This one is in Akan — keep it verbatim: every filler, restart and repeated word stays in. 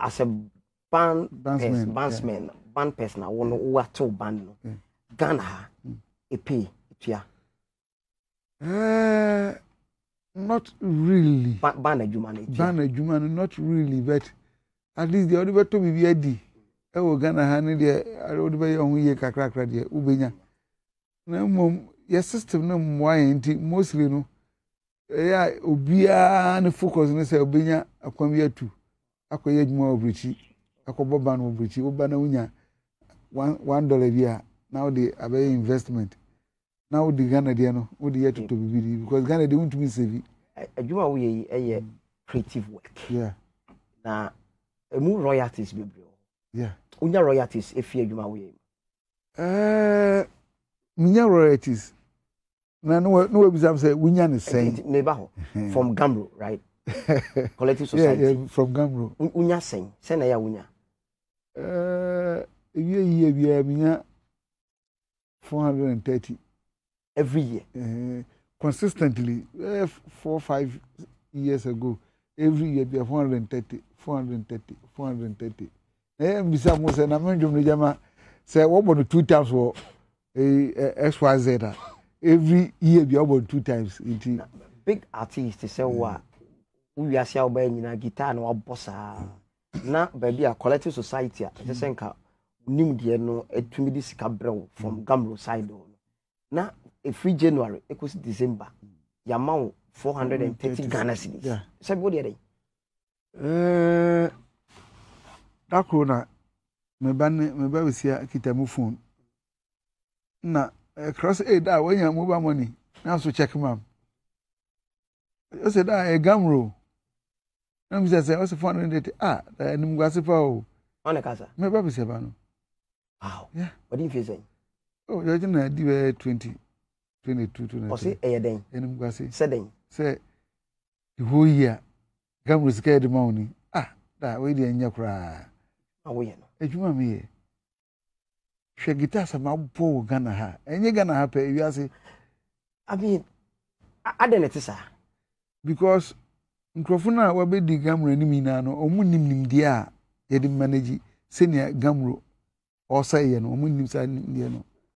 as a band bandsman, bandsman, yeah. band person, I want to what to band no. Yeah. Ghana, mm. a pay, yeah. Uh, not really. Ba band a human, band a human, not really, but at least the other to be ready. Oh, Ghana, honey, dear, I would be on ye crack, dear, Ubenya. No, mom, your system, no, why ain't it mostly no. Yeah, Ubia and focus on the Ubenya, a convey two. I could get more of Richie. I could bob of Richie, Ubana Unya, one one dollar a year. Now the Abbey investment. Now the Ghana, dear, no, would the to be because Ghana, they want to be saving. A Juma, we a creative work. Yeah. Now, a more royalties, baby. Yeah. Unya royalties, if you Juma, we. Uh, Minya royalties. No, no, no, exam say Winyan is saying. Neighbor from GHAMRO, right? Collective Society. Yeah, yeah, from GHAMRO. Unya saying, send a unya. Uh, yeah, yeah, yeah, Minya four hundred and thirty. Every year. Uh, consistently, uh, four, five years ago, every year, be four hundred and thirty, four hundred and thirty, four hundred and thirty. Eh, Mister Musa, na menjum ni jama, say, what about two times for X Y Z? Every year, be about two times. Na, big artist, say, what? We are saying about na guitar no bossa. Na, baby, a collective society, just saying, nim die no, etumi di sika brew from GHAMRO side. Na, every January, equals December, yamau four hundred and thirty Ghana cedis. Yeah. Say, what are they? Uh, that corner, my ban, my baby see a kitamu phone. Na, cross aid that when you move money, now so check ma'am. I said, I a GHAMRO. I'm just saying, what's four hundred and eighty? Ah, I'm going to go. On a casa. My baby see bano. Wow. Yeah. What do you feel saying? Oh, you're going to do twenty. twenty-two, twenty-three. Or say, eh, then. And I'm going to say, say, say, the whole year, GHAMRO scared the money. Ah, that way the end cry. Oh, we know. If you want me, she guitars about poor Ghana ha. And you're gonna happy, you say, I mean, I don't know, sir. Because Microphone will be the GHAMRO and Minano, or Munim Dia, Eddie Manage, senior GHAMRO, or say, and Munim San, you know.